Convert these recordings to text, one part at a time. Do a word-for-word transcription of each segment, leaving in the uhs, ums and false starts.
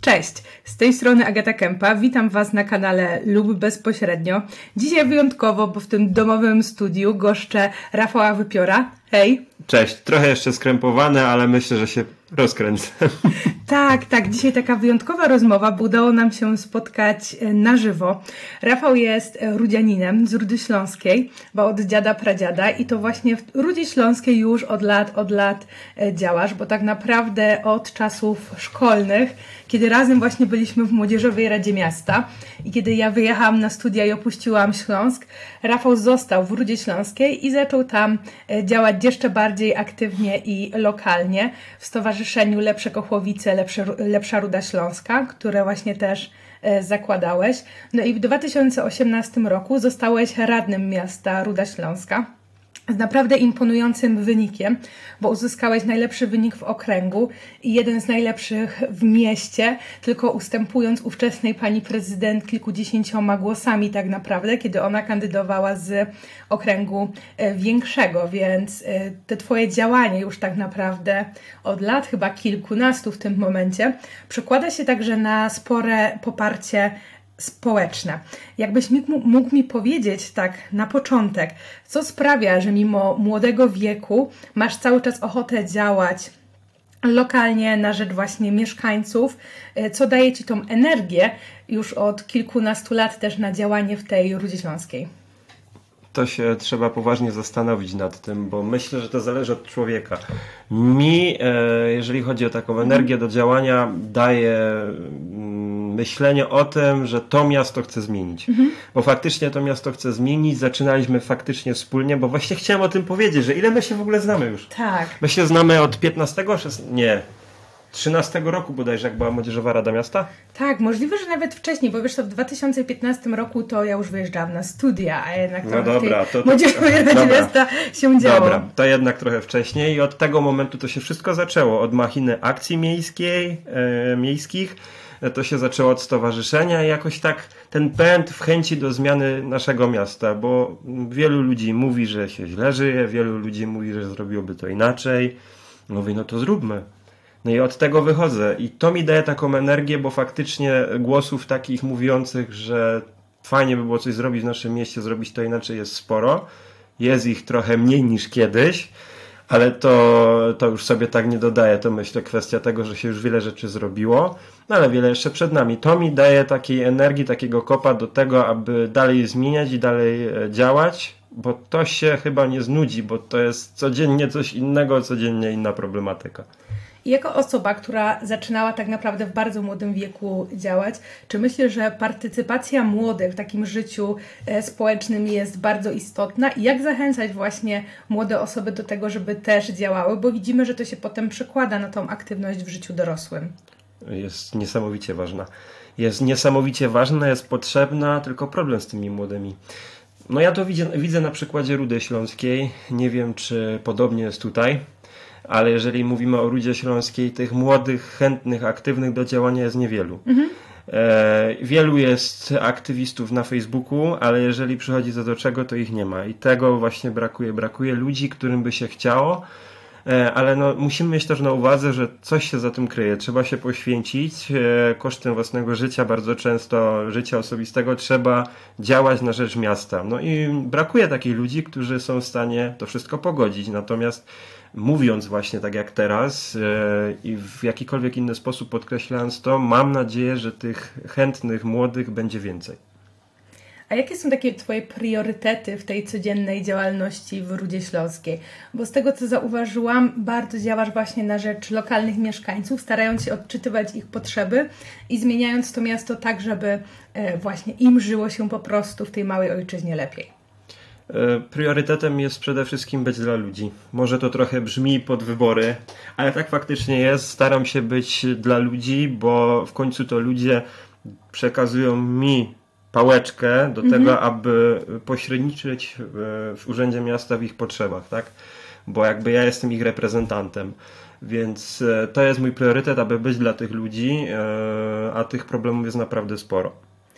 Cześć, z tej strony Agata Kępa, witam Was na kanale Lub Bezpośrednio. Dzisiaj wyjątkowo, bo w tym domowym studiu goszczę Rafała Wypiora. Hej! Cześć, trochę jeszcze skrępowane, ale myślę, że się rozkręcę. Tak, tak, dzisiaj taka wyjątkowa rozmowa, bo udało nam się spotkać na żywo. Rafał jest rudzianinem z Rudy Śląskiej, bo od dziada pradziada i to właśnie w Rudzie Śląskiej już od lat, od lat działasz, bo tak naprawdę od czasów szkolnych, kiedy razem właśnie byliśmy w Młodzieżowej Radzie Miasta i kiedy ja wyjechałam na studia i opuściłam Śląsk, Rafał został w Rudzie Śląskiej i zaczął tam działać jeszcze bardziej aktywnie i lokalnie w Stowarzyszeniu Lepsze Kochłowice, Lepsze, Lepsza Ruda Śląska, które właśnie też e, zakładałeś. No i w dwa tysiące osiemnastym roku zostałeś radnym miasta Ruda Śląska z naprawdę imponującym wynikiem, bo uzyskałeś najlepszy wynik w okręgu i jeden z najlepszych w mieście, tylko ustępując ówczesnej pani prezydent kilkudziesięcioma głosami tak naprawdę, kiedy ona kandydowała z okręgu większego, więc te Twoje działanie już tak naprawdę od lat, chyba kilkunastu w tym momencie, przekłada się także na spore poparcie społeczne. Jakbyś mógł, mógł mi powiedzieć tak na początek, co sprawia, że mimo młodego wieku masz cały czas ochotę działać lokalnie na rzecz właśnie mieszkańców, co daje Ci tą energię już od kilkunastu lat też na działanie w tej Rudzie Śląskiej? To się trzeba poważnie zastanowić nad tym, bo myślę, że to zależy od człowieka. Mi, jeżeli chodzi o taką energię do działania, daje myślenie o tym, że to miasto chcę zmienić. Mhm. Bo faktycznie to miasto chcę zmienić. Zaczynaliśmy faktycznie wspólnie, bo właśnie chciałem o tym powiedzieć, że ile my się w ogóle znamy już. Tak. My się znamy od piętnastego, szesnastego, nie, trzynastego roku bodajże, jak była Młodzieżowa Rada Miasta? Tak, możliwe, że nawet wcześniej, bo wiesz, to w dwa tysiące piętnastym roku to ja już wyjeżdżałam na studia, a jednak to no dobra, w tej Młodzieżowej Radzie Miasta się działo. Dobra, to jednak trochę wcześniej i od tego momentu to się wszystko zaczęło. Od machiny akcji miejskiej, e, miejskich, to się zaczęło od stowarzyszenia i jakoś tak ten pęd w chęci do zmiany naszego miasta, bo wielu ludzi mówi, że się źle żyje, wielu ludzi mówi, że zrobiłoby to inaczej. Mówię, no to zróbmy. No i od tego wychodzę i to mi daje taką energię, bo faktycznie głosów takich mówiących, że fajnie by było coś zrobić w naszym mieście, zrobić to inaczej jest sporo. Jest ich trochę mniej niż kiedyś, ale to, to już sobie tak nie dodaję. To myślę kwestia tego, że się już wiele rzeczy zrobiło, no ale wiele jeszcze przed nami. To mi daje takiej energii, takiego kopa do tego, aby dalej zmieniać i dalej działać, bo to się chyba nie znudzi, bo to jest codziennie coś innego, codziennie inna problematyka. I jako osoba, która zaczynała tak naprawdę w bardzo młodym wieku działać, czy myślisz, że partycypacja młodych w takim życiu społecznym jest bardzo istotna? I jak zachęcać właśnie młode osoby do tego, żeby też działały? Bo widzimy, że to się potem przekłada na tą aktywność w życiu dorosłym. Jest niesamowicie ważna. Jest niesamowicie ważna, jest potrzebna, tylko problem z tymi młodymi. No ja to widzę, widzę na przykładzie Rudy Śląskiej. Nie wiem, czy podobnie jest tutaj. Ale jeżeli mówimy o Rudzie Śląskiej, tych młodych, chętnych, aktywnych do działania jest niewielu. Mhm. E, wielu jest aktywistów na Facebooku, ale jeżeli przychodzi co do czego, to ich nie ma. I tego właśnie brakuje. Brakuje ludzi, którym by się chciało, e, ale no, musimy mieć też na uwadze, że coś się za tym kryje. Trzeba się poświęcić e, kosztem własnego życia, bardzo często życia osobistego. Trzeba działać na rzecz miasta. No i brakuje takich ludzi, którzy są w stanie to wszystko pogodzić. Natomiast mówiąc właśnie tak jak teraz yy, i w jakikolwiek inny sposób podkreślając to, mam nadzieję, że tych chętnych, młodych będzie więcej. A jakie są takie Twoje priorytety w tej codziennej działalności w Rudzie Śląskiej? Bo z tego, co zauważyłam, bardzo działasz właśnie na rzecz lokalnych mieszkańców, starając się odczytywać ich potrzeby i zmieniając to miasto tak, żeby e, właśnie im żyło się po prostu w tej małej ojczyźnie lepiej. Priorytetem jest przede wszystkim być dla ludzi. Może to trochę brzmi pod wybory, ale tak faktycznie jest. Staram się być dla ludzi, bo w końcu to ludzie przekazują mi pałeczkę do mhm. tego, aby pośredniczyć w Urzędzie Miasta w ich potrzebach, tak? Bo jakby ja jestem ich reprezentantem. Więc to jest mój priorytet, aby być dla tych ludzi, a tych problemów jest naprawdę sporo.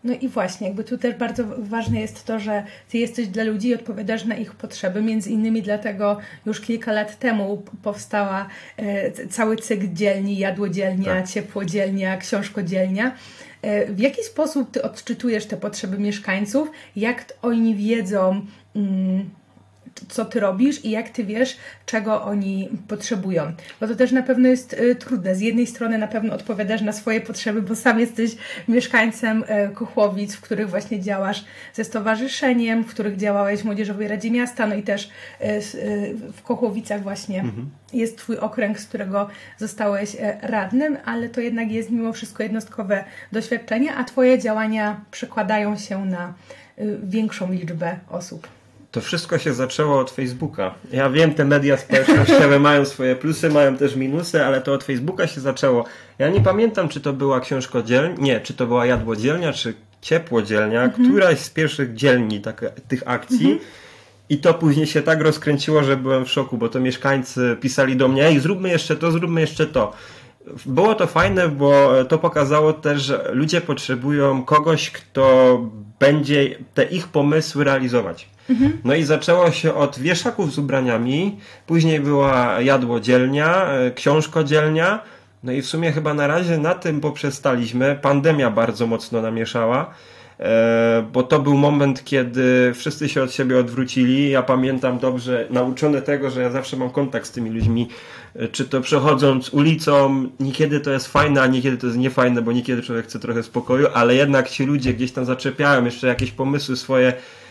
No i właśnie, jakby tu też bardzo ważne jest to, że ty jesteś dla ludzi i odpowiadasz na ich potrzeby. Między innymi dlatego już kilka lat temu powstała e, cały cykl dzielni, jadłodzielnia, tak. ciepłodzielnia, książkodzielnia. E, w jaki sposób ty odczytujesz te potrzeby mieszkańców? Jak oni wiedzą, mm, co ty robisz i jak ty wiesz, czego oni potrzebują. Bo to też na pewno jest y, trudne. Z jednej strony na pewno odpowiadasz na swoje potrzeby, bo sam jesteś mieszkańcem y, Kochłowic, w których właśnie działasz ze stowarzyszeniem, w których działałeś w Młodzieżowej Radzie Miasta, no i też y, y, w Kochłowicach właśnie mhm. jest twój okręg, z którego zostałeś y, radnym, ale to jednak jest mimo wszystko jednostkowe doświadczenie, a twoje działania przekładają się na y, większą liczbę osób. To wszystko się zaczęło od Facebooka. Ja wiem, te media społecznościowe mają swoje plusy, mają też minusy, ale to od Facebooka się zaczęło. Ja nie pamiętam, czy to była książkodzielnia, nie, czy to była jadłodzielnia, czy ciepłodzielnia, mhm. któraś z pierwszych dzielni tak, tych akcji. Mhm. I to później się tak rozkręciło, że byłem w szoku, bo to mieszkańcy pisali do mnie, ej, zróbmy jeszcze to, zróbmy jeszcze to. Było to fajne, bo to pokazało też, że ludzie potrzebują kogoś, kto będzie te ich pomysły realizować. Mhm. No i zaczęło się od wieszaków z ubraniami, później była jadłodzielnia, książkodzielnia, no i w sumie chyba na razie na tym poprzestaliśmy. Pandemia bardzo mocno namieszała, bo to był moment, kiedy wszyscy się od siebie odwrócili. Ja pamiętam dobrze, nauczony tego, że ja zawsze mam kontakt z tymi ludźmi, czy to przechodząc ulicą, niekiedy to jest fajne, a niekiedy to jest niefajne, bo niekiedy człowiek chce trochę spokoju, ale jednak ci ludzie gdzieś tam zaczepiają, jeszcze jakieś pomysły swoje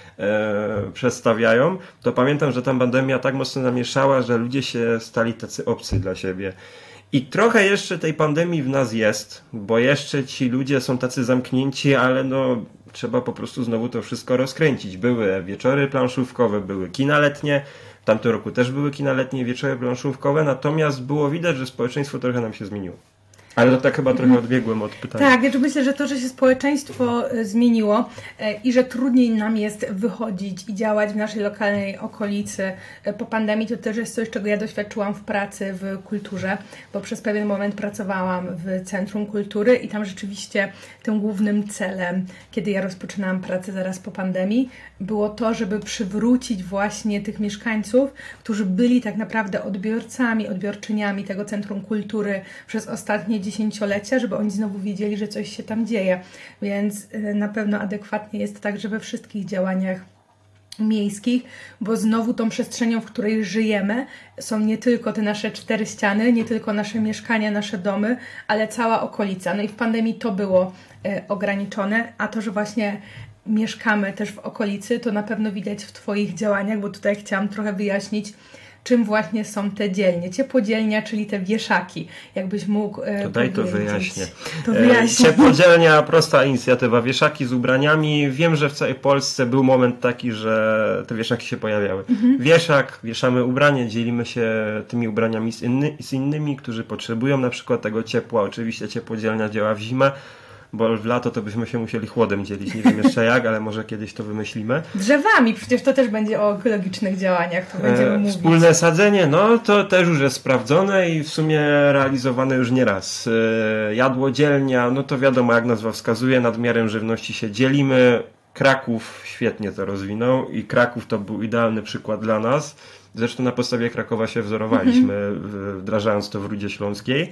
e, przedstawiają. To pamiętam, że ta pandemia tak mocno namieszała, że ludzie się stali tacy obcy dla siebie. I trochę jeszcze tej pandemii w nas jest, bo jeszcze ci ludzie są tacy zamknięci, ale no trzeba po prostu znowu to wszystko rozkręcić. Były wieczory planszówkowe, były kina letnie, w tamtym roku też były kina letnie, wieczory planszówkowe, natomiast było widać, że społeczeństwo trochę nam się zmieniło. Ale to tak chyba trochę odbiegłem od pytania. Tak, ja myślę, że to, że się społeczeństwo zmieniło i że trudniej nam jest wychodzić i działać w naszej lokalnej okolicy po pandemii, to też jest coś, czego ja doświadczyłam w pracy w kulturze, bo przez pewien moment pracowałam w Centrum Kultury i tam rzeczywiście tym głównym celem, kiedy ja rozpoczynałam pracę zaraz po pandemii, było to, żeby przywrócić właśnie tych mieszkańców, którzy byli tak naprawdę odbiorcami, odbiorczyniami tego Centrum Kultury przez ostatnie dziesięciolecia, żeby oni znowu wiedzieli, że coś się tam dzieje. Więc na pewno adekwatnie jest tak, że we wszystkich działaniach miejskich, bo znowu tą przestrzenią, w której żyjemy, są nie tylko te nasze cztery ściany, nie tylko nasze mieszkania, nasze domy, ale cała okolica. No i w pandemii to było e, ograniczone, a to, że właśnie mieszkamy też w okolicy, to na pewno widać w Twoich działaniach, bo tutaj chciałam trochę wyjaśnić, czym właśnie są te dzielnie. Ciepłodzielnia, czyli te wieszaki. Jakbyś mógł e, to daj to wyjaśnię. To wyjaśnię. Ciepłodzielnia, prosta inicjatywa. Wieszaki z ubraniami. Wiem, że w całej Polsce był moment taki, że te wieszaki się pojawiały. Mhm. Wieszak, wieszamy ubranie, dzielimy się tymi ubraniami z, inny, z innymi, którzy potrzebują na przykład tego ciepła. Oczywiście ciepłodzielnia działa w zimę, bo w lato to byśmy się musieli chłodem dzielić. Nie wiem jeszcze jak, ale może kiedyś to wymyślimy. Drzewami, przecież to też będzie o ekologicznych działaniach. To będziemy e, mówić. Wspólne sadzenie, no to też już jest sprawdzone i w sumie realizowane już nieraz. E, jadłodzielnia, no to wiadomo, jak nazwa wskazuje, nadmiarem żywności się dzielimy. Kraków świetnie to rozwinął i Kraków to był idealny przykład dla nas. Zresztą na podstawie Krakowa się wzorowaliśmy, mhm. wdrażając to w Rudzie Śląskiej.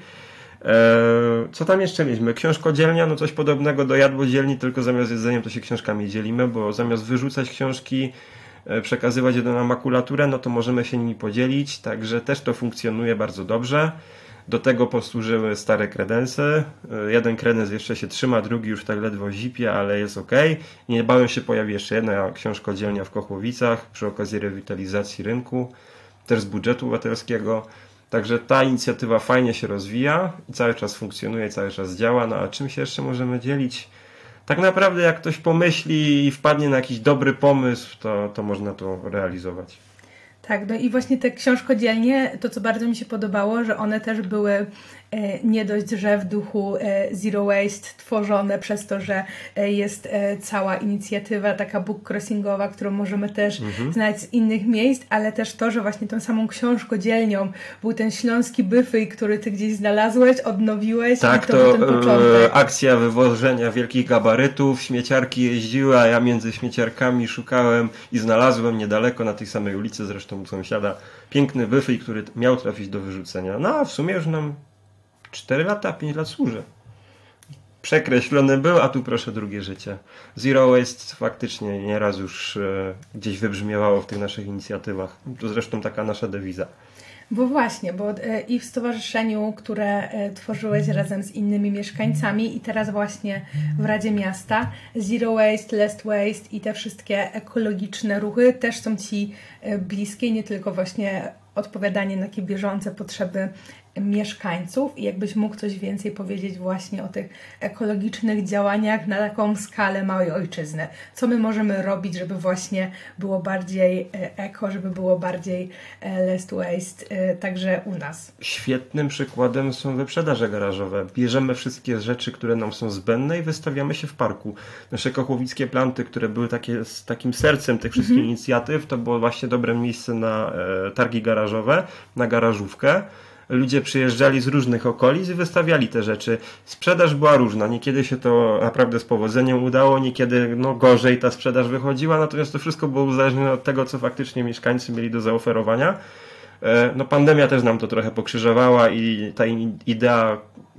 Co tam jeszcze mieliśmy? Książkodzielnia, no coś podobnego do jadłodzielni, tylko zamiast jedzeniem to się książkami dzielimy, bo zamiast wyrzucać książki, przekazywać je na makulaturę, no to możemy się nimi podzielić, także też to funkcjonuje bardzo dobrze. Do tego posłużyły stare kredensy. Jeden kredens jeszcze się trzyma, drugi już tak ledwo zipie, ale jest ok. Niebawem się pojawi jeszcze jedna książkodzielnia w Kochłowicach przy okazji rewitalizacji rynku, też z budżetu obywatelskiego. Także ta inicjatywa fajnie się rozwija i cały czas funkcjonuje, cały czas działa. No a czym się jeszcze możemy dzielić? Tak naprawdę jak ktoś pomyśli i wpadnie na jakiś dobry pomysł, to, to można to realizować. Tak, no i właśnie te książkodzielnie, to co bardzo mi się podobało, że one też były e, nie dość, że w duchu e, Zero Waste tworzone przez to, że e, jest e, cała inicjatywa taka book crossingowa, którą możemy też mhm. znać z innych miejsc, ale też to, że właśnie tą samą książkodzielnią był ten śląski byfyj, który ty gdzieś znalazłeś, odnowiłeś. Tak, i to, to był ten początek. E, akcja wywożenia wielkich gabarytów, śmieciarki jeździły, a ja między śmieciarkami szukałem i znalazłem niedaleko na tej samej ulicy, zresztą u sąsiada, piękny byfyj, który miał trafić do wyrzucenia. No a w sumie już nam cztery lata, pięć lat służy. Przekreślony był, a tu proszę drugie życie. Zero Waste faktycznie nieraz już e, gdzieś wybrzmiewało w tych naszych inicjatywach. To zresztą taka nasza dewiza. Bo właśnie, bo e, i w stowarzyszeniu, które e, tworzyłeś razem z innymi mieszkańcami i teraz właśnie w Radzie Miasta, Zero Waste, Less Waste i te wszystkie ekologiczne ruchy też są Ci e, bliskie, nie tylko właśnie odpowiadanie na takie bieżące potrzeby mieszkańców i jakbyś mógł coś więcej powiedzieć właśnie o tych ekologicznych działaniach na taką skalę małej ojczyzny. Co my możemy robić, żeby właśnie było bardziej eko, żeby było bardziej less waste, także u nas. Świetnym przykładem są wyprzedaże garażowe. Bierzemy wszystkie rzeczy, które nam są zbędne i wystawiamy się w parku. Nasze kochłowickie planty, które były takie z takim sercem tych wszystkich mhm. inicjatyw, to było właśnie dobre miejsce na e, targi garażowe, na garażówkę. Ludzie przyjeżdżali z różnych okolic i wystawiali te rzeczy. Sprzedaż była różna. Niekiedy się to naprawdę z powodzeniem udało, niekiedy no, gorzej ta sprzedaż wychodziła, natomiast to wszystko było uzależnione od tego, co faktycznie mieszkańcy mieli do zaoferowania. No, pandemia też nam to trochę pokrzyżowała i ta idea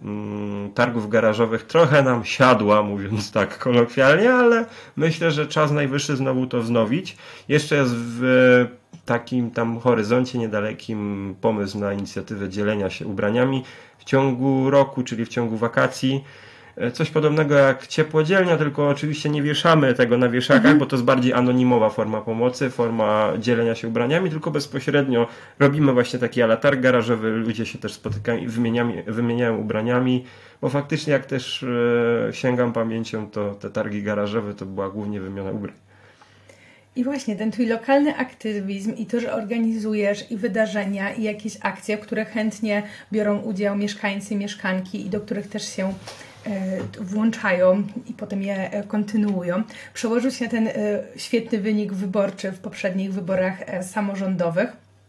mm, targów garażowych trochę nam siadła, mówiąc tak kolokwialnie, ale myślę, że czas najwyższy znowu to wznowić. Jeszcze jest w takim tam horyzoncie niedalekim pomysł na inicjatywę dzielenia się ubraniami w ciągu roku, czyli w ciągu wakacji. Coś podobnego jak ciepłodzielnia, tylko oczywiście nie wieszamy tego na wieszakach, mhm. bo to jest bardziej anonimowa forma pomocy, forma dzielenia się ubraniami, tylko bezpośrednio robimy właśnie taki ala targ garażowy, ludzie się też spotykają i wymieniają ubraniami, bo faktycznie jak też e, sięgam pamięcią, to te targi garażowe to była głównie wymiana ubrań. I właśnie ten twój lokalny aktywizm i to, że organizujesz i wydarzenia i jakieś akcje, w które chętnie biorą udział mieszkańcy, mieszkanki i do których też się włączają i potem je kontynuują, przełożył się na ten świetny wynik wyborczy w poprzednich wyborach samorządowych.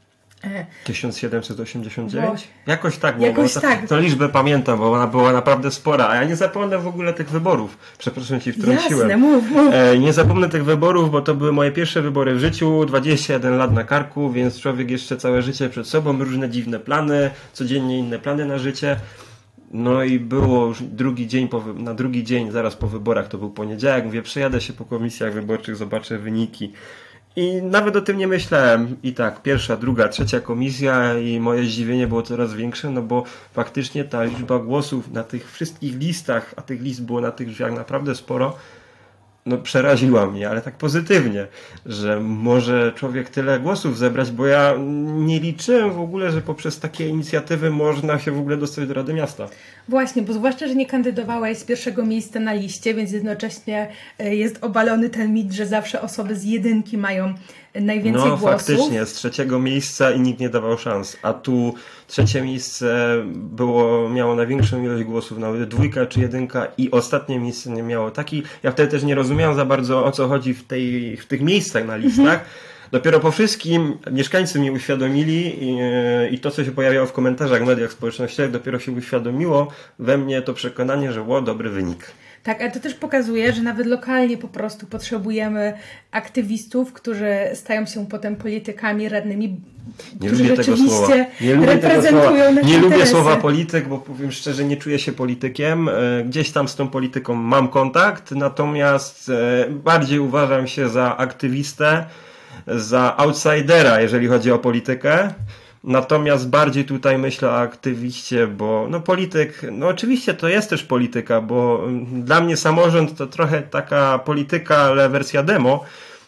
tysiąc siedemset osiemdziesiąt dziewięć? Bo, jakoś tak, bo jakoś to, tak. to liczbę pamiętam, bo ona była naprawdę spora, a ja nie zapomnę w ogóle tych wyborów. Przepraszam, Ci wtrąciłem. Jasne, mów, mów. E, nie zapomnę tych wyborów, bo to były moje pierwsze wybory w życiu, dwadzieścia jeden lat na karku, więc człowiek jeszcze całe życie przed sobą, różne dziwne plany, codziennie inne plany na życie. No i było już drugi dzień, po, na drugi dzień, zaraz po wyborach, to był poniedziałek, mówię, przejadę się po komisjach wyborczych, zobaczę wyniki. I nawet o tym nie myślałem. I tak, pierwsza, druga, trzecia komisja i moje zdziwienie było coraz większe, no bo faktycznie ta liczba głosów na tych wszystkich listach, a tych list było na tych drzwiach naprawdę sporo, no przeraziła mnie, ale tak pozytywnie, że może człowiek tyle głosów zebrać, bo ja nie liczyłem w ogóle, że poprzez takie inicjatywy można się w ogóle dostać do Rady Miasta. Właśnie, bo zwłaszcza, że nie kandydowałeś z pierwszego miejsca na liście, więc jednocześnie jest obalony ten mit, że zawsze osoby z jedynki mają najwięcej no, głosów. No faktycznie, z trzeciego miejsca i nikt nie dawał szans, a tu trzecie miejsce było, miało największą ilość głosów, nawet dwójka czy jedynka i ostatnie miejsce nie miało taki, ja wtedy też nie rozumiałem za bardzo o co chodzi w, tej, w tych miejscach na listach. Mhm. Dopiero po wszystkim mieszkańcy mi uświadomili i, i to, co się pojawiało w komentarzach w mediach społecznościowych, dopiero się uświadomiło we mnie to przekonanie, że było dobry wynik. Tak, ale to też pokazuje, że nawet lokalnie po prostu potrzebujemy aktywistów, którzy stają się potem politykami, radnymi, nie którzy lubię rzeczywiście tego słowa. Nie lubię reprezentują tego słowa. nasze Nie lubię interesy. słowa polityk, bo powiem szczerze, nie czuję się politykiem. Gdzieś tam z tą polityką mam kontakt, natomiast bardziej uważam się za aktywistę, za outsidera, jeżeli chodzi o politykę. Natomiast bardziej tutaj myślę o aktywiście, bo no polityk, no oczywiście to jest też polityka, bo dla mnie samorząd to trochę taka polityka, ale wersja demo,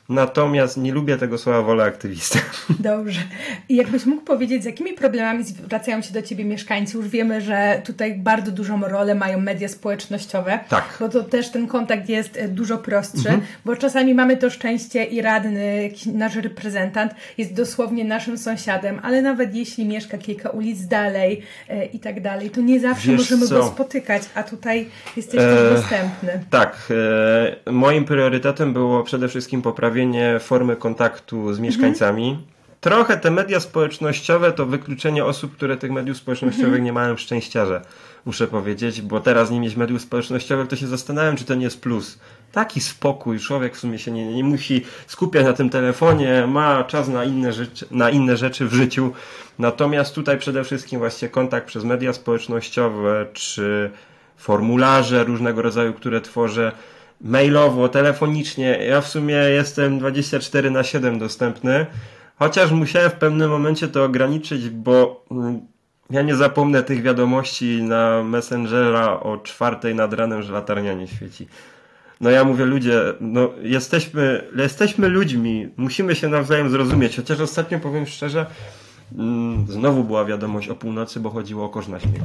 natomiast nie lubię tego słowa wolę aktywista. Dobrze. I jakbyś mógł powiedzieć, z jakimi problemami zwracają się do Ciebie mieszkańcy? Już wiemy, że tutaj bardzo dużą rolę mają media społecznościowe, tak. Bo to też ten kontakt jest dużo prostszy, mhm. bo czasami mamy to szczęście i radny, jakiś nasz reprezentant jest dosłownie naszym sąsiadem, ale nawet jeśli mieszka kilka ulic dalej e, i tak dalej, to nie zawsze Wiesz możemy co? go spotykać, a tutaj jesteś e, też dostępny. Tak. E, moim priorytetem było przede wszystkim poprawienie formy kontaktu z mieszkańcami. Mhm. Trochę te media społecznościowe to wykluczenie osób, które tych mediów społecznościowych mhm. nie mają szczęściarza, muszę powiedzieć, bo teraz nie mieć mediów społecznościowych, to się zastanawiam, czy to nie jest plus. Taki spokój, człowiek w sumie się nie, nie musi skupiać na tym telefonie, ma czas na inne, rzeczy, na inne rzeczy w życiu. Natomiast tutaj przede wszystkim właśnie kontakt przez media społecznościowe, czy formularze różnego rodzaju, które tworzę, mailowo, telefonicznie. Ja w sumie jestem dwadzieścia cztery na siedem dostępny, chociaż musiałem w pewnym momencie to ograniczyć, bo ja nie zapomnę tych wiadomości na Messengera o czwartej nad ranem, że latarnia nie świeci. No ja mówię, ludzie, no jesteśmy, jesteśmy ludźmi, musimy się nawzajem zrozumieć, chociaż ostatnio powiem szczerze, znowu była wiadomość o północy, bo chodziło o kosz na śmierć.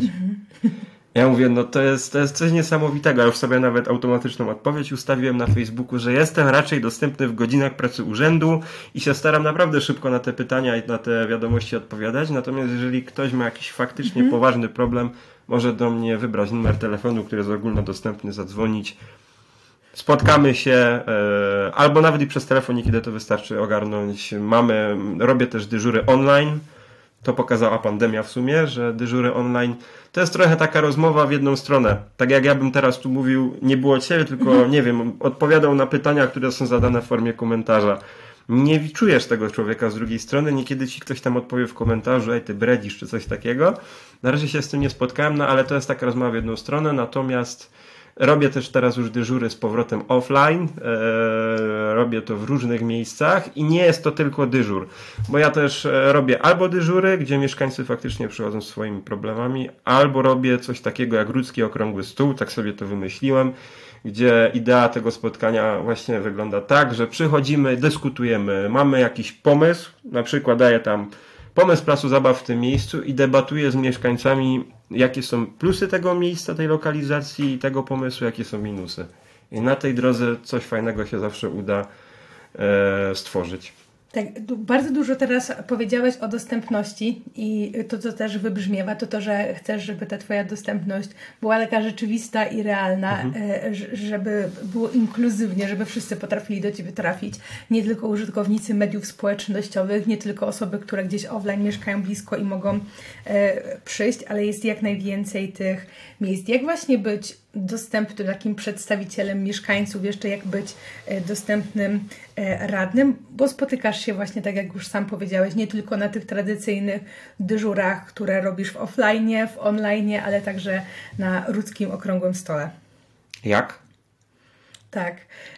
Ja mówię, no to jest, to jest coś niesamowitego. Ja już sobie nawet automatyczną odpowiedź ustawiłem na Facebooku, że jestem raczej dostępny w godzinach pracy urzędu i się staram naprawdę szybko na te pytania i na te wiadomości odpowiadać. Natomiast jeżeli ktoś ma jakiś faktycznie mhm. poważny problem, może do mnie wybrać numer telefonu, który jest ogólnodostępny, zadzwonić. Spotkamy się, e, albo nawet i przez telefon, kiedy to wystarczy ogarnąć. Mamy, robię też dyżury online. To pokazała pandemia w sumie, że dyżury online to jest trochę taka rozmowa w jedną stronę. Tak jak ja bym teraz tu mówił, nie było ciebie, tylko mhm. nie wiem, odpowiadał na pytania, które są zadane w formie komentarza. Nie czujesz tego człowieka z drugiej strony, niekiedy ci ktoś tam odpowie w komentarzu, ej ty bredzisz, czy coś takiego. Na razie się z tym nie spotkałem, no ale to jest taka rozmowa w jedną stronę, natomiast robię też teraz już dyżury z powrotem offline, eee, robię to w różnych miejscach i nie jest to tylko dyżur, bo ja też robię albo dyżury, gdzie mieszkańcy faktycznie przychodzą z swoimi problemami, albo robię coś takiego jak ludzki okrągły stół, tak sobie to wymyśliłem, gdzie idea tego spotkania właśnie wygląda tak, że przychodzimy, dyskutujemy, mamy jakiś pomysł, na przykład daję tam pomysł placu zabaw w tym miejscu i debatuję z mieszkańcami, jakie są plusy tego miejsca, tej lokalizacji i tego pomysłu, jakie są minusy. I na tej drodze coś fajnego się zawsze uda e, stworzyć. Tak, bardzo dużo teraz powiedziałeś o dostępności i to, co też wybrzmiewa, to to, że chcesz, żeby ta twoja dostępność była taka rzeczywista i realna, mhm. żeby było inkluzywnie, żeby wszyscy potrafili do ciebie trafić. Nie tylko użytkownicy mediów społecznościowych, nie tylko osoby, które gdzieś offline mieszkają blisko i mogą e, przyjść, ale jest jak najwięcej tych miejsc. Jak właśnie być dostępnym takim przedstawicielem mieszkańców, jeszcze jak być e, dostępnym e, radnym, bo spotykasz się właśnie, tak jak już sam powiedziałeś, nie tylko na tych tradycyjnych dyżurach, które robisz w offline, w online, ale także na ludzkim okrągłym stole. Jak? Tak.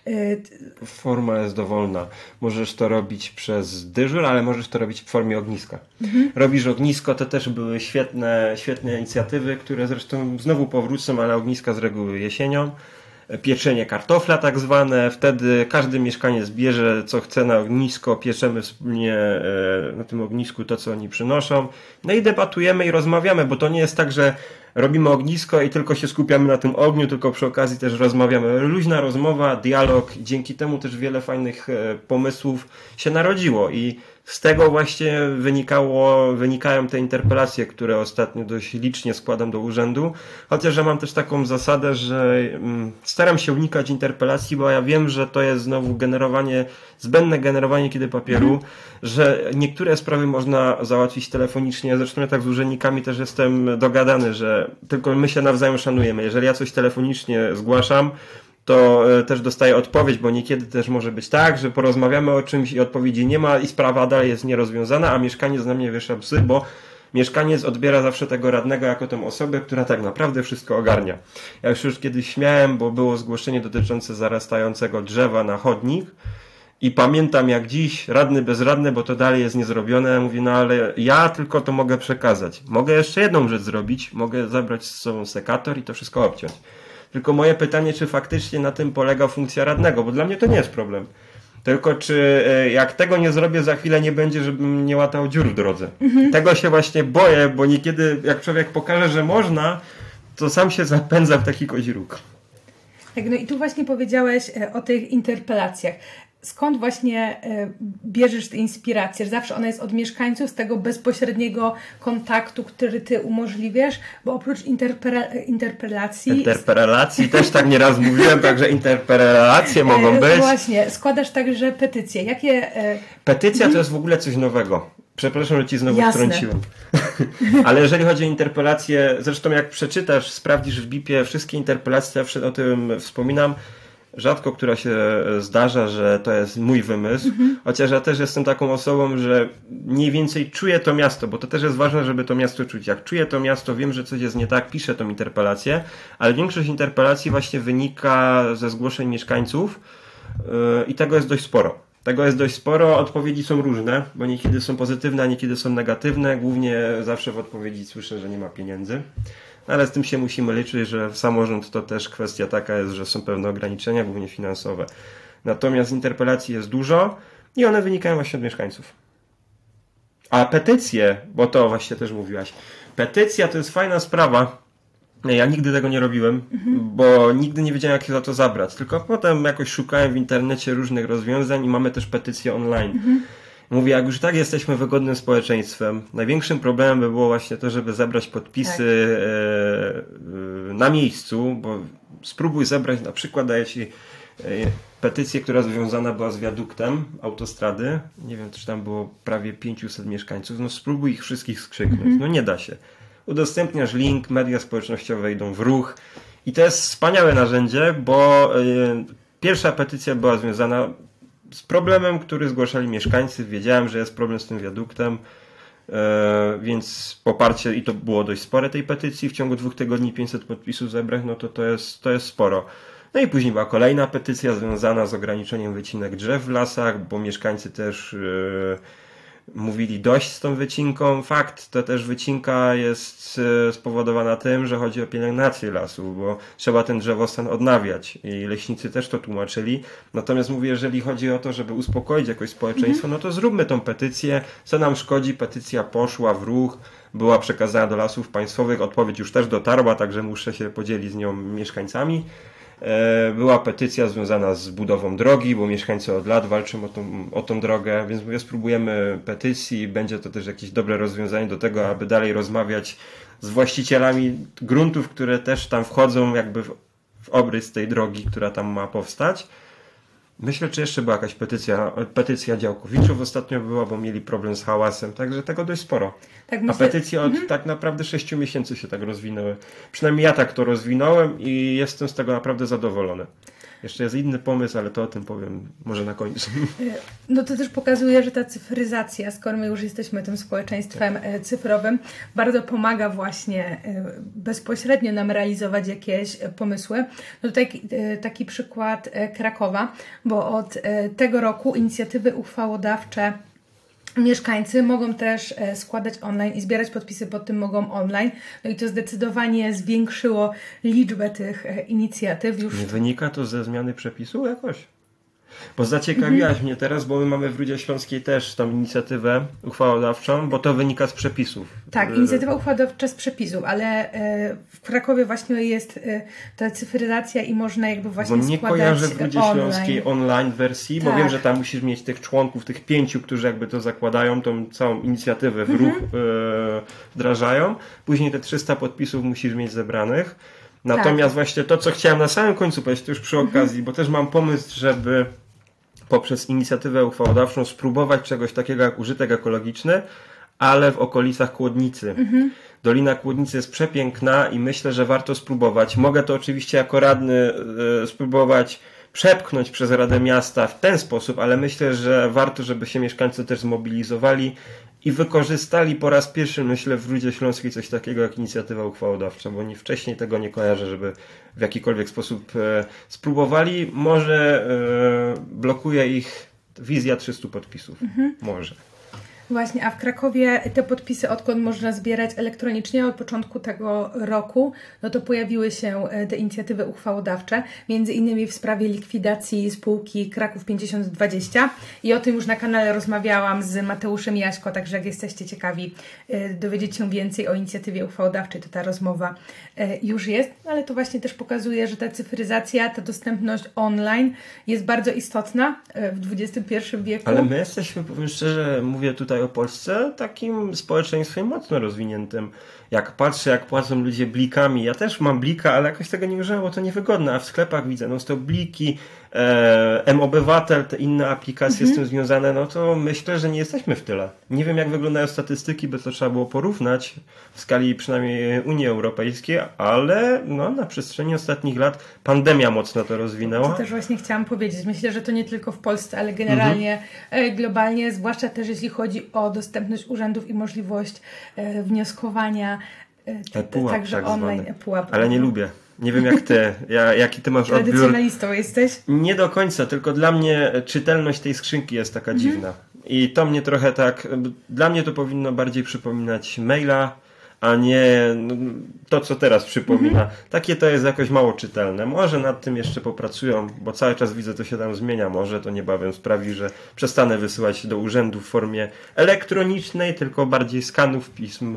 Forma jest dowolna. Możesz to robić przez dyżur, ale możesz to robić w formie ogniska. Mhm. Robisz ognisko, to też były świetne, świetne inicjatywy, które zresztą znowu powrócą, ale ogniska z reguły jesienią. Pieczenie kartofla tak zwane, wtedy każdy mieszkaniec bierze co chce na ognisko, pieczemy wspólnie na tym ognisku to, co oni przynoszą. No i debatujemy i rozmawiamy, bo to nie jest tak, że robimy ognisko i tylko się skupiamy na tym ogniu, tylko przy okazji też rozmawiamy. Luźna rozmowa, dialog, dzięki temu też wiele fajnych pomysłów się narodziło i z tego właśnie wynikało, wynikają te interpelacje, które ostatnio dość licznie składam do urzędu. Chociaż ja mam też taką zasadę, że staram się unikać interpelacji, bo ja wiem, że to jest znowu generowanie, zbędne generowanie kiedy papieru, mhm. że niektóre sprawy można załatwić telefonicznie. Zresztą ja tak z urzędnikami też jestem dogadany, że tylko my się nawzajem szanujemy. Jeżeli ja coś telefonicznie zgłaszam, to też dostaję odpowiedź, bo niekiedy też może być tak, że porozmawiamy o czymś i odpowiedzi nie ma i sprawa dalej jest nierozwiązana, a mieszkaniec na mnie wiesza psy, bo mieszkaniec odbiera zawsze tego radnego jako tę osobę, która tak naprawdę wszystko ogarnia. Ja już już kiedyś śmiałem, bo było zgłoszenie dotyczące zarastającego drzewa na chodnik i pamiętam jak dziś, radny bezradny, bo to dalej jest niezrobione, mówi, no ale ja tylko to mogę przekazać. Mogę jeszcze jedną rzecz zrobić, mogę zabrać z sobą sekator i to wszystko obciąć. Tylko moje pytanie, czy faktycznie na tym polega funkcja radnego, bo dla mnie to nie jest problem. Tylko czy jak tego nie zrobię, za chwilę nie będzie, żebym nie łatał dziur w drodze. Mhm. Tego się właśnie boję, bo niekiedy jak człowiek pokaże, że można, to sam się zapędza w taki kozi róg. Tak, no i tu właśnie powiedziałeś o tych interpelacjach. Skąd właśnie bierzesz tę inspirację? Zawsze ona jest od mieszkańców, z tego bezpośredniego kontaktu, który ty umożliwiasz, bo oprócz interpela- interpelacji... Interpelacji też tak nieraz mówiłem, także interpelacje mogą być. Właśnie, składasz także petycje. Jakie... Petycja to jest w ogóle coś nowego. Przepraszam, że ci znowu Jasne. wtrąciłem. Ale jeżeli chodzi o interpelacje, zresztą jak przeczytasz, sprawdzisz w bipie wszystkie interpelacje, zawsze o tym wspominam, rzadko która się zdarza, że to jest mój wymysł, mhm. chociaż ja też jestem taką osobą, że mniej więcej czuję to miasto, bo to też jest ważne, żeby to miasto czuć. Jak czuję to miasto, wiem, że coś jest nie tak, piszę tą interpelację, ale większość interpelacji właśnie wynika ze zgłoszeń mieszkańców yy, i tego jest dość sporo. Tego jest dość sporo, odpowiedzi są różne, bo niekiedy są pozytywne, a niekiedy są negatywne. Głównie zawsze w odpowiedzi słyszę, że nie ma pieniędzy. Ale z tym się musimy liczyć, że samorząd to też kwestia taka jest, że są pewne ograniczenia, głównie finansowe. Natomiast interpelacji jest dużo i one wynikają właśnie od mieszkańców. A petycje, bo to właśnie też mówiłaś, petycja to jest fajna sprawa. Ja nigdy tego nie robiłem, mhm. bo nigdy nie wiedziałem, jak się za to zabrać. Tylko potem jakoś szukałem w internecie różnych rozwiązań i mamy też petycje online. Mhm. Mówię, jak już tak jesteśmy wygodnym społeczeństwem, największym problemem by było właśnie to, żeby zebrać podpisy tak. e, na miejscu, bo spróbuj zebrać, na przykład daję ci e, petycję, która związana była z wiaduktem autostrady. Nie wiem, czy tam było prawie pięciuset mieszkańców. No spróbuj ich wszystkich skrzyknąć. Mhm. No nie da się. Udostępniasz link, media społecznościowe idą w ruch i to jest wspaniałe narzędzie, bo e, pierwsza petycja była związana z problemem, który zgłaszali mieszkańcy. Wiedziałem, że jest problem z tym wiaduktem, e, więc poparcie, i to było dość spore tej petycji, w ciągu dwóch tygodni pięćset podpisów zebrać, no to to jest, to jest sporo. No i później była kolejna petycja związana z ograniczeniem wycinek drzew w lasach, bo mieszkańcy też e, mówili dość z tą wycinką. Fakt, to też wycinka jest spowodowana tym, że chodzi o pielęgnację lasu, bo trzeba ten drzewostan odnawiać i leśnicy też to tłumaczyli. Natomiast mówię, jeżeli chodzi o to, żeby uspokoić jakoś społeczeństwo, no to zróbmy tą petycję. Co nam szkodzi? Petycja poszła w ruch, była przekazana do Lasów Państwowych, odpowiedź już też dotarła, także muszę się podzielić z nią mieszkańcami. Była petycja związana z budową drogi, bo mieszkańcy od lat walczą o tą, o tą drogę, więc mówię, spróbujemy petycji, będzie to też jakieś dobre rozwiązanie do tego, aby dalej rozmawiać z właścicielami gruntów, które też tam wchodzą jakby w, w obrys tej drogi, która tam ma powstać. Myślę, czy jeszcze była jakaś petycja, petycja działkowiczów ostatnio była, bo mieli problem z hałasem, także tego dość sporo. Tak, myślę... A petycje od mhm. tak naprawdę sześciu miesięcy się tak rozwinęły. Przynajmniej ja tak to rozwinąłem i jestem z tego naprawdę zadowolony. Jeszcze jest inny pomysł, ale to o tym powiem może na końcu. No to też pokazuje, że ta cyfryzacja, skoro my już jesteśmy tym społeczeństwem cyfrowym, bardzo pomaga właśnie bezpośrednio nam realizować jakieś pomysły. No tutaj taki przykład Krakowa, bo od tego roku inicjatywy uchwałodawcze mieszkańcy mogą też składać online i zbierać podpisy pod tym mogą online. No i to zdecydowanie zwiększyło liczbę tych inicjatyw. Już... Nie wynika to ze zmiany przepisu jakoś? Bo zaciekawiłaś mm-hmm. mnie teraz, bo my mamy w Rudzie Śląskiej też tą inicjatywę uchwałodawczą, bo to wynika z przepisów. Tak, inicjatywa uchwałodawcza z przepisów, ale w Krakowie właśnie jest ta cyfryzacja i można jakby właśnie składać online. Bo nie kojarzę w Rudzie Śląskiej online wersji, tak. bo wiem, że tam musisz mieć tych członków, tych pięciu, którzy jakby to zakładają, tą całą inicjatywę w mm-hmm. ruch e, wdrażają. Później te trzysta podpisów musisz mieć zebranych. Natomiast tak. właśnie to, co chciałem na samym końcu powiedzieć, to już przy okazji, mm-hmm. bo też mam pomysł, żeby poprzez inicjatywę uchwałodawczą spróbować czegoś takiego jak użytek ekologiczny, ale w okolicach Kłodnicy. Mhm. Dolina Kłodnicy jest przepiękna i myślę, że warto spróbować. Mogę to oczywiście jako radny y, spróbować przepchnąć przez Radę Miasta w ten sposób, ale myślę, że warto, żeby się mieszkańcy też zmobilizowali i wykorzystali po raz pierwszy, myślę, w Rudzie Śląskiej coś takiego jak inicjatywa uchwałodawcza, bo nie, wcześniej tego nie kojarzę, żeby w jakikolwiek sposób e, spróbowali. Może e, blokuje ich wizja trzystu podpisów. Mhm. Może. Właśnie, a w Krakowie te podpisy, odkąd można zbierać elektronicznie od początku tego roku, no to pojawiły się te inicjatywy uchwałodawcze, między innymi w sprawie likwidacji spółki Kraków pięćdziesiąt dwadzieścia i o tym już na kanale rozmawiałam z Mateuszem Jaśko, także jak jesteście ciekawi dowiedzieć się więcej o inicjatywie uchwałodawczej, to ta rozmowa już jest, ale to właśnie też pokazuje, że ta cyfryzacja, ta dostępność online jest bardzo istotna w dwudziestym pierwszym wieku. Ale my jesteśmy, powiem szczerze, mówię tutaj o Polsce, takim społeczeństwem mocno rozwiniętym. Jak patrzę, jak płacą ludzie blikami, ja też mam blika, ale jakoś tego nie używam, bo to niewygodne, a w sklepach widzę, no to bliki, e, M-Obywatel, te inne aplikacje mhm. z tym związane, no to myślę, że nie jesteśmy w tyle. Nie wiem, jak wyglądają statystyki, by to trzeba było porównać w skali przynajmniej Unii Europejskiej, ale no, na przestrzeni ostatnich lat pandemia mocno to rozwinęła. To też właśnie chciałam powiedzieć. Myślę, że to nie tylko w Polsce, ale generalnie mhm. globalnie, zwłaszcza też jeśli chodzi o dostępność urzędów i możliwość e, wnioskowania ePUAP, także tak online zwany. ePUAP. Ale nie lubię. Nie wiem jak ty. Ja, jaki ty masz odbiór? Tradycjonalistą jesteś? Nie do końca, tylko dla mnie czytelność tej skrzynki jest taka mhm. dziwna. I to mnie trochę tak... Dla mnie to powinno bardziej przypominać maila, a nie to, co teraz przypomina. Mhm. Takie to jest jakoś mało czytelne. Może nad tym jeszcze popracują, bo cały czas widzę, to się tam zmienia. Może to niebawem sprawi, że przestanę wysyłać do urzędu w formie elektronicznej, tylko bardziej skanów pism,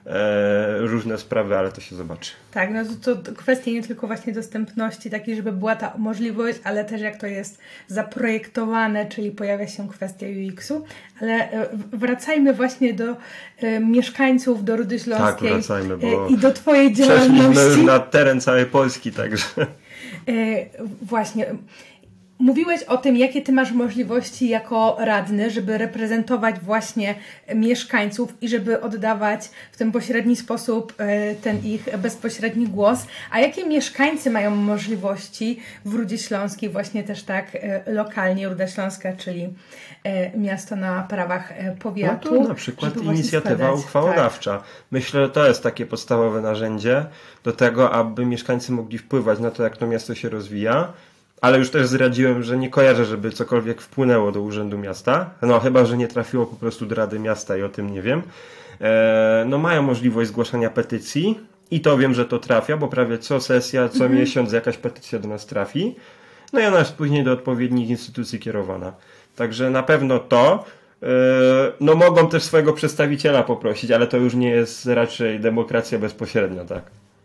E, różne sprawy, ale to się zobaczy. Tak, no to, to kwestia nie tylko właśnie dostępności takiej, żeby była ta możliwość, ale też jak to jest zaprojektowane, czyli pojawia się kwestia U X-u, ale e, wracajmy właśnie do e, mieszkańców, do Rudy Śląskiej. Tak, wracajmy, bo e, i do twojej działalności. Przeszliśmy już na teren całej Polski, także. E, właśnie. Mówiłeś o tym, jakie ty masz możliwości jako radny, żeby reprezentować właśnie mieszkańców i żeby oddawać w ten pośredni sposób ten ich bezpośredni głos. A jakie mieszkańcy mają możliwości w Rudzie Śląskiej, właśnie też tak lokalnie, Ruda Śląska, czyli miasto na prawach powiatu? No to na przykład inicjatywa uchwałodawcza. Tak. Myślę, że to jest takie podstawowe narzędzie do tego, aby mieszkańcy mogli wpływać na to, jak to miasto się rozwija. Ale już też zdradziłem, że nie kojarzę, żeby cokolwiek wpłynęło do Urzędu Miasta. No chyba, że nie trafiło po prostu do Rady Miasta i o tym nie wiem. E, no mają możliwość zgłaszania petycji i to wiem, że to trafia, bo prawie co sesja, co mhm. miesiąc jakaś petycja do nas trafi. No i ona jest później do odpowiednich instytucji kierowana. Także na pewno to. E, no mogą też swojego przedstawiciela poprosić, ale to już nie jest raczej demokracja bezpośrednia, tak?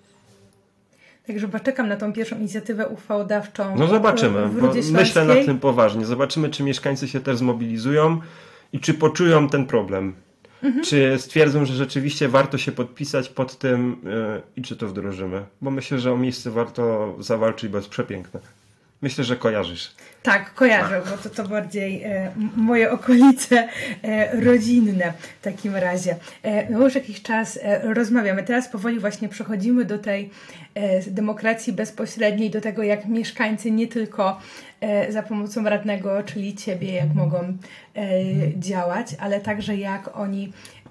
Także czekam na tą pierwszą inicjatywę uchwałodawczą. No zobaczymy, bo myślę nad tym poważnie. Zobaczymy, czy mieszkańcy się też zmobilizują i czy poczują ten problem. Mhm. Czy stwierdzą, że rzeczywiście warto się podpisać pod tym yy, i czy to wdrożymy. Bo myślę, że o miejsce warto zawalczyć, bo jest przepiękne. Myślę, że kojarzysz. Tak, kojarzę, bo to, to bardziej e, moje okolice e, rodzinne w takim razie. E, no już jakiś czas e, rozmawiamy. Teraz powoli właśnie przechodzimy do tej e, demokracji bezpośredniej, do tego, jak mieszkańcy nie tylko e, za pomocą radnego, czyli ciebie, jak mogą e, działać, ale także jak oni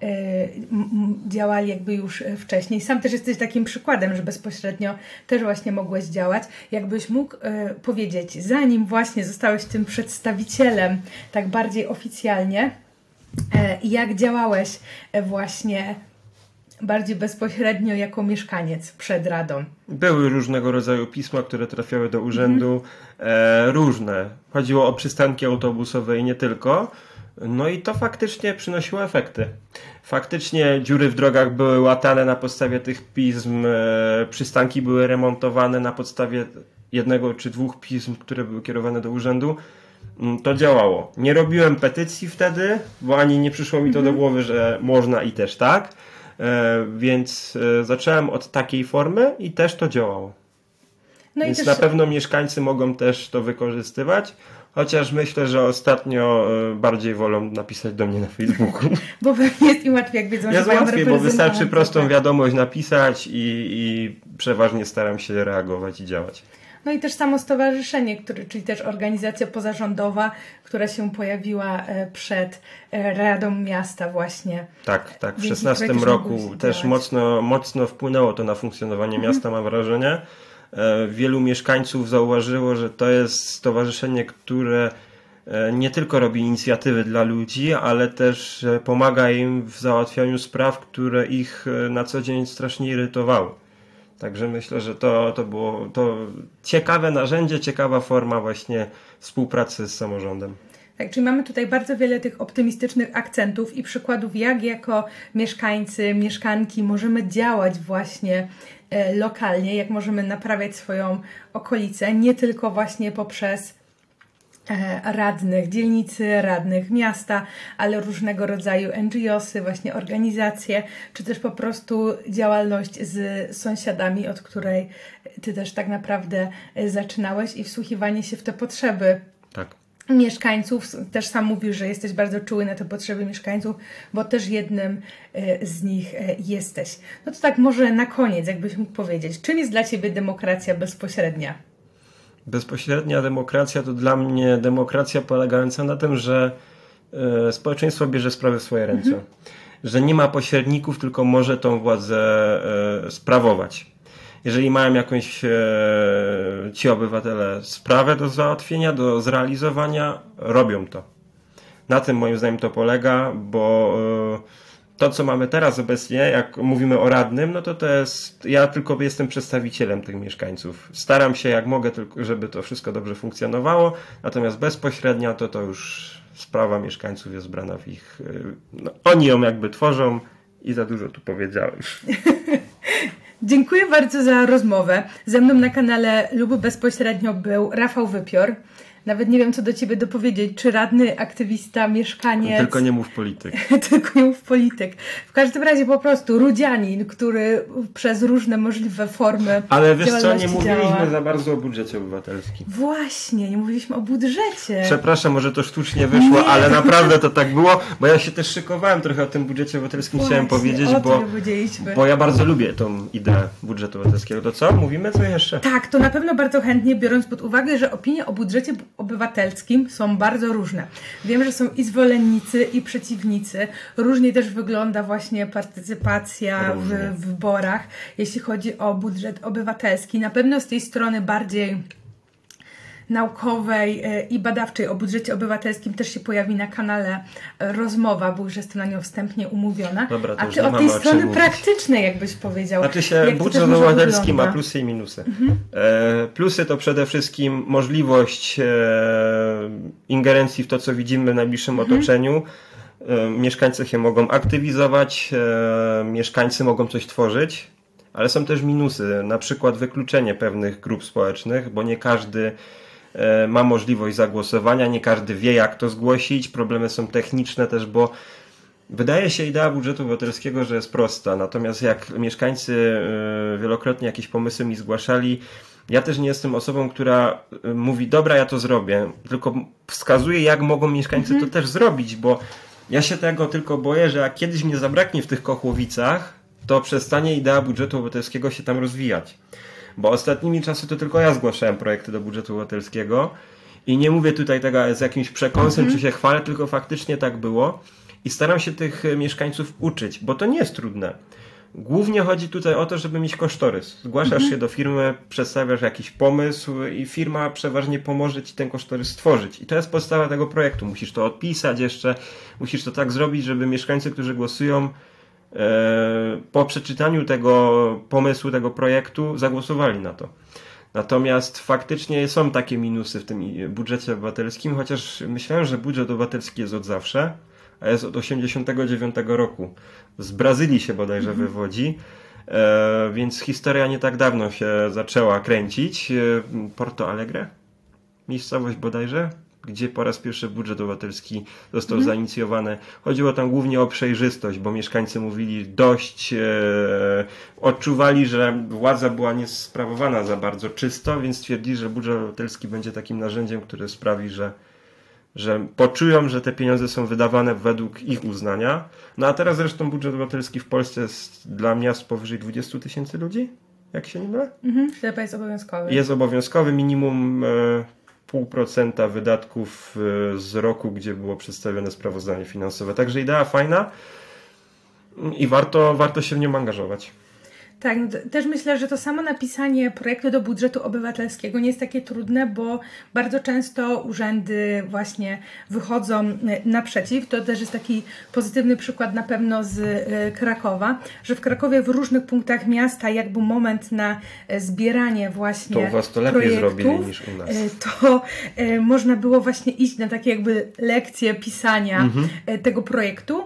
działali jakby już wcześniej. Sam też jesteś takim przykładem, że bezpośrednio też właśnie mogłeś działać. Jakbyś mógł e, powiedzieć, zanim właśnie zostałeś tym przedstawicielem tak bardziej oficjalnie, e, jak działałeś właśnie bardziej bezpośrednio jako mieszkaniec przed Radą? Były różnego rodzaju pisma, które trafiały do urzędu. Mhm. E, różne. Chodziło o przystanki autobusowe i nie tylko. No i to faktycznie przynosiło efekty. Faktycznie dziury w drogach były łatane na podstawie tych pism, przystanki były remontowane na podstawie jednego czy dwóch pism, które były kierowane do urzędu. To działało. Nie robiłem petycji wtedy, bo ani nie przyszło mi to do głowy, że można i też tak. Więc zacząłem od takiej formy i też to działało. No Więc i też... na pewno mieszkańcy mogą też to wykorzystywać. Chociaż myślę, że ostatnio bardziej wolą napisać do mnie na Facebooku. Bo pewnie jest im łatwiej, jak wiedzą, jest że łatwiej, bo wystarczy prostą wiadomość napisać i, i przeważnie staram się reagować i działać. No i też samo stowarzyszenie, które, czyli też organizacja pozarządowa, która się pojawiła przed Radą Miasta właśnie. Tak, tak. W szesnastym roku też mocno, mocno wpłynęło to na funkcjonowanie mhm. miasta, mam wrażenie. Wielu mieszkańców zauważyło, że to jest stowarzyszenie, które nie tylko robi inicjatywy dla ludzi, ale też pomaga im w załatwianiu spraw, które ich na co dzień strasznie irytowały. Także myślę, że to, to było to ciekawe narzędzie, ciekawa forma właśnie współpracy z samorządem. Tak, czyli mamy tutaj bardzo wiele tych optymistycznych akcentów i przykładów, jak jako mieszkańcy, mieszkanki możemy działać właśnie e, lokalnie, jak możemy naprawiać swoją okolicę, nie tylko właśnie poprzez e, radnych dzielnicy, radnych miasta, ale różnego rodzaju en dżi osy, właśnie organizacje, czy też po prostu działalność z sąsiadami, od której Ty też tak naprawdę zaczynałeś i wsłuchiwanie się w te potrzeby. Tak. Mieszkańców. Też sam mówisz, że jesteś bardzo czuły na te potrzeby mieszkańców, bo też jednym z nich jesteś. No to tak może na koniec, jakbyś mógł powiedzieć, czym jest dla Ciebie demokracja bezpośrednia? Bezpośrednia demokracja to dla mnie demokracja polegająca na tym, że społeczeństwo bierze sprawy w swoje ręce. Mhm. Że nie ma pośredników, tylko może tą władzę sprawować. Jeżeli mają jakąś e, ci obywatele sprawę do załatwienia, do zrealizowania, robią to. Na tym moim zdaniem to polega, bo e, to, co mamy teraz obecnie, jak mówimy o radnym, no to to jest, ja tylko jestem przedstawicielem tych mieszkańców. Staram się jak mogę, tylko żeby to wszystko dobrze funkcjonowało, natomiast bezpośrednia to to już sprawa mieszkańców jest brana w ich... E, no, oni ją jakby tworzą i za dużo tu powiedziałem. Dziękuję bardzo za rozmowę. Ze mną na kanale Lubuj Bezpośrednio był Rafał Wypior. Nawet nie wiem, co do Ciebie dopowiedzieć. Czy radny, aktywista, mieszkaniec... Tylko nie mów polityk. Tylko nie mów polityk. W każdym razie po prostu rudzianin, który przez różne możliwe formy Ale wiesz co, nie mówiliśmy działa. za bardzo o budżecie obywatelskim. Właśnie, nie mówiliśmy o budżecie. Przepraszam, może to sztucznie wyszło, nie. Ale naprawdę to tak było, bo ja się też szykowałem trochę o tym budżecie obywatelskim, Właśnie, chciałem powiedzieć, bo, bo ja bardzo lubię tą ideę budżetu obywatelskiego. To co? Mówimy co jeszcze? Tak, to na pewno bardzo chętnie, biorąc pod uwagę, że opinie o budżecie obywatelskim są bardzo różne. Wiem, że są i zwolennicy, i przeciwnicy. Różnie też wygląda właśnie partycypacja w, w wyborach, jeśli chodzi o budżet obywatelski. Na pewno z tej strony bardziej naukowej i badawczej o budżecie obywatelskim też się pojawi na kanale rozmowa, bo już jestem na nią wstępnie umówiona. Dobra, a ty o tej strony praktycznej, jakbyś powiedział. Znaczy się, budżet obywatelski ma plusy i minusy. Mhm. E, plusy to przede wszystkim możliwość e, ingerencji w to, co widzimy w najbliższym mhm. otoczeniu. E, mieszkańcy się mogą aktywizować, e, mieszkańcy mogą coś tworzyć, ale są też minusy, na przykład wykluczenie pewnych grup społecznych, bo nie każdy ma możliwość zagłosowania, nie każdy wie, jak to zgłosić, problemy są techniczne też, bo wydaje się idea budżetu obywatelskiego, że jest prosta, natomiast jak mieszkańcy wielokrotnie jakieś pomysły mi zgłaszali, ja też nie jestem osobą, która mówi, dobra, ja to zrobię, tylko wskazuję, jak mogą mieszkańcy mhm. to też zrobić, bo ja się tego tylko boję, że jak kiedyś mnie zabraknie w tych Kochłowicach, to przestanie idea budżetu obywatelskiego się tam rozwijać. Bo ostatnimi czasy to tylko ja zgłaszałem projekty do budżetu obywatelskiego i nie mówię tutaj tego z jakimś przekąsem, mm-hmm. czy się chwalę, tylko faktycznie tak było i staram się tych mieszkańców uczyć, bo to nie jest trudne. Głównie chodzi tutaj o to, żeby mieć kosztorys. Zgłaszasz mm-hmm. się do firmy, przedstawiasz jakiś pomysł i firma przeważnie pomoże ci ten kosztorys stworzyć. I to jest podstawa tego projektu. Musisz to odpisać jeszcze, musisz to tak zrobić, żeby mieszkańcy, którzy głosują, po przeczytaniu tego pomysłu, tego projektu zagłosowali na to. Natomiast faktycznie są takie minusy w tym budżecie obywatelskim, chociaż myślałem, że budżet obywatelski jest od zawsze, a jest od osiemdziesiątego dziewiątego roku. Z Brazylii się bodajże mhm. wywodzi, więc historia nie tak dawno się zaczęła kręcić. Porto Alegre? Miejscowość bodajże? Gdzie po raz pierwszy budżet obywatelski został mm. zainicjowany. Chodziło tam głównie o przejrzystość, bo mieszkańcy mówili dość, e, odczuwali, że władza była niesprawowana za bardzo czysto, więc stwierdzili, że budżet obywatelski będzie takim narzędziem, które sprawi, że, że poczują, że te pieniądze są wydawane według ich uznania. No a teraz zresztą budżet obywatelski w Polsce jest dla miast powyżej dwudziestu tysięcy ludzi, jak się nie mylę? Mhm, chyba jest obowiązkowy. Jest obowiązkowy, minimum... E, zero przecinek pięć procent wydatków z roku, gdzie było przedstawione sprawozdanie finansowe. Także idea fajna i warto, warto się w nią angażować. Tak, no też myślę, że to samo napisanie projektu do budżetu obywatelskiego nie jest takie trudne, bo bardzo często urzędy właśnie wychodzą naprzeciw. To też jest taki pozytywny przykład na pewno z Krakowa, że w Krakowie w różnych punktach miasta jak był moment na zbieranie właśnie to u was to lepiej projektów, zrobili niż u nas. To można było właśnie iść na takie jakby lekcje pisania mhm. tego projektu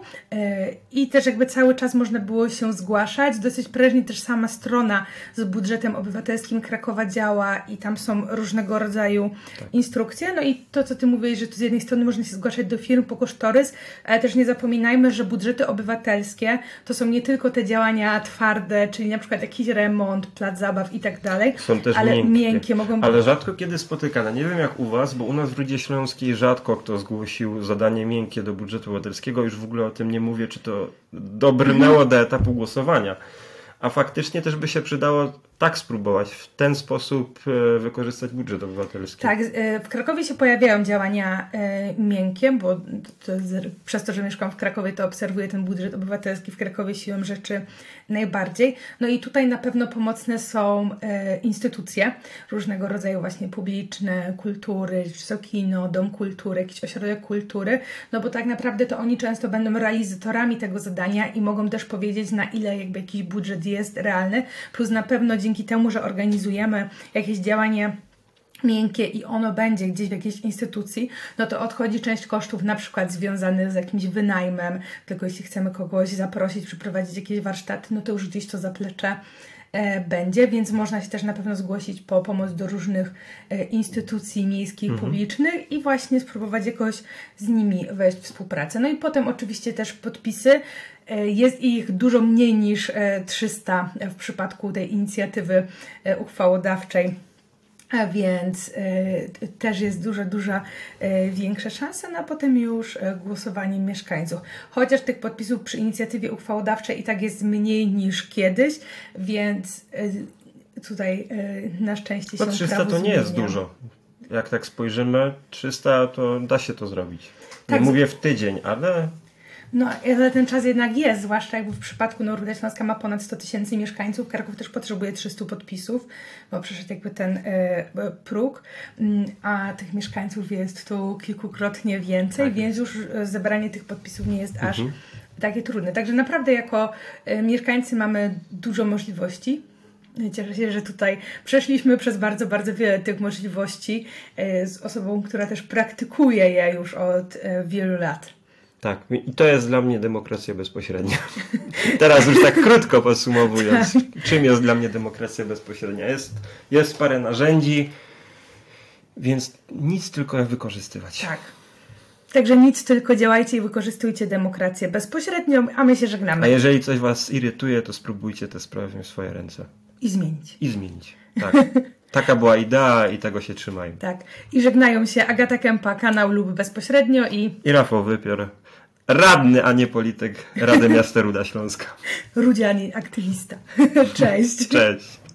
i też jakby cały czas można było się zgłaszać. Dosyć prężnie też sama strona z budżetem obywatelskim Krakowa działa i tam są różnego rodzaju tak. instrukcje. No i to, co ty mówisz, że tu z jednej strony można się zgłaszać do firm po kosztorys, ale też nie zapominajmy, że budżety obywatelskie to są nie tylko te działania twarde, czyli na przykład jakiś remont, plac zabaw i tak dalej, są też ale miękkie. miękkie mogą być. Ale rzadko kiedy spotykane. Nie wiem jak u was, bo u nas w Rudzie Śląskiej rzadko kto zgłosił zadanie miękkie do budżetu obywatelskiego. Już w ogóle o tym nie mówię, czy to dobrnęło do etapu głosowania. A faktycznie też by się przydało tak spróbować, w ten sposób wykorzystać budżet obywatelski. Tak, w Krakowie się pojawiają działania miękkie, bo to, przez to, że mieszkam w Krakowie, to obserwuję ten budżet obywatelski w Krakowie siłą rzeczy najbardziej. No i tutaj na pewno pomocne są instytucje różnego rodzaju właśnie publiczne, kultury, czy to kino, dom kultury, jakiś ośrodek kultury, no bo tak naprawdę to oni często będą realizatorami tego zadania i mogą też powiedzieć, na ile jakby jakiś budżet jest realny, plus na pewno dzięki temu, że organizujemy jakieś działanie miękkie i ono będzie gdzieś w jakiejś instytucji, no to odchodzi część kosztów na przykład związanych z jakimś wynajmem, tylko jeśli chcemy kogoś zaprosić, przyprowadzić jakieś warsztaty, no to już gdzieś to zaplecze e, będzie, więc można się też na pewno zgłosić po pomoc do różnych e, instytucji miejskich, mhm. publicznych i właśnie spróbować jakoś z nimi wejść w współpracę. No i potem oczywiście też podpisy. Jest ich dużo mniej niż trzysta w przypadku tej inicjatywy uchwałodawczej, a więc też jest dużo, dużo większa szansa na potem już głosowanie mieszkańców. Chociaż tych podpisów przy inicjatywie uchwałodawczej i tak jest mniej niż kiedyś, więc tutaj na szczęście się no trzysta to nie zmienia. jest dużo. Jak tak spojrzymy, trzysta to da się to zrobić. Nie tak, mówię w tydzień, ale... No, ale ten czas jednak jest, zwłaszcza jakby w przypadku no, Ruda Śląska ma ponad sto tysięcy mieszkańców, Kraków też potrzebuje trzysta podpisów, bo przeszedł jakby ten y, próg, y, a tych mieszkańców jest tu kilkukrotnie więcej, tak. Więc już zebranie tych podpisów nie jest mhm. aż takie trudne. Także naprawdę jako y, mieszkańcy mamy dużo możliwości. Cieszę się, że tutaj przeszliśmy przez bardzo, bardzo wiele tych możliwości y, z osobą, która też praktykuje je już od y, wielu lat. Tak, i to jest dla mnie demokracja bezpośrednia. Teraz już tak krótko podsumowując, czym jest dla mnie demokracja bezpośrednia? Jest, jest parę narzędzi, więc nic tylko jak wykorzystywać. Tak. Także nic, tylko działajcie i wykorzystujcie demokrację bezpośrednią, a my się żegnamy. A jeżeli coś was irytuje, to spróbujcie te sprawy wziąć w swoje ręce. I zmienić. I zmienić, tak. Taka była idea i tego się trzymajmy. Tak. I żegnają się Agata Kępa, kanał Lub Bezpośrednio i... I Rafał Wypior, radny, a nie polityk Rady Miasta Ruda Śląska. Rudzianin, aktywista. Cześć. Cześć.